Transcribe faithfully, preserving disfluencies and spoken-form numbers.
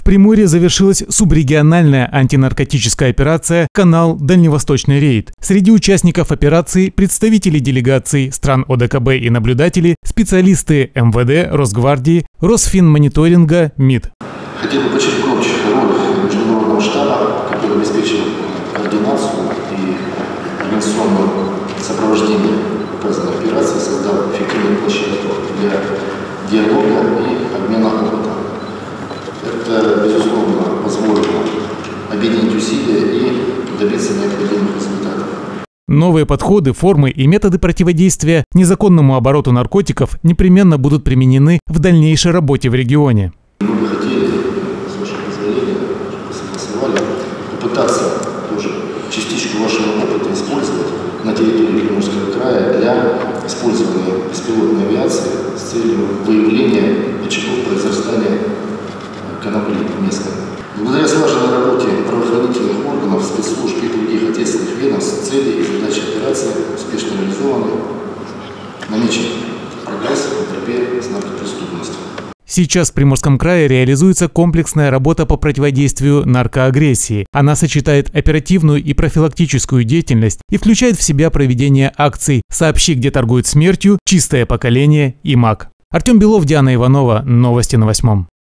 Приморье завершилась субрегиональная антинаркотическая операция «Канал. Дальневосточный рейд». Среди участников операции представители делегаций стран О Дэ Ка Бэ и наблюдатели, специалисты Эм Вэ Дэ, Росгвардии, Росфинмониторинга, МИД. Хотел бы подчеркнуть роль международного штаба, который обеспечил координацию и организационное сопровождение указанной операции, создал эффективную площадку для диалога и обмена опытом. Это, безусловно, позволило объединить усилия и добиться необходимых результатов. Новые подходы, формы и методы противодействия незаконному обороту наркотиков непременно будут применены в дальнейшей работе в регионе. Мы бы хотели, с вашего позволения, согласовали, попытаться тоже частичку вашего опыта использовать на территории Приморского края для использования беспилотной авиации с целью выявления очагов произрастания конопли местной. Благодаря слаженной работе правоохранительных органов, спецслужб и других ответственных ведомств, цели и задачи операции успешно реализованы. Намечен прогресс в борьбе с наркопреступностью. Сейчас в Приморском крае реализуется комплексная работа по противодействию наркоагрессии. Она сочетает оперативную и профилактическую деятельность и включает в себя проведение акций «Сообщи, где торгуют смертью», «Чистое поколение» и МАК. Артем Белов, Диана Иванова. Новости на восьмом.